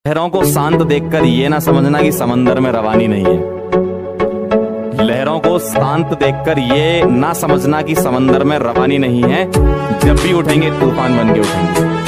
लहरों को शांत देखकर ये ना समझना कि समंदर में रवानी नहीं है। लहरों को शांत देखकर ये ना समझना कि समंदर में रवानी नहीं है। जब भी उठेंगे तूफान बन के उठेंगे।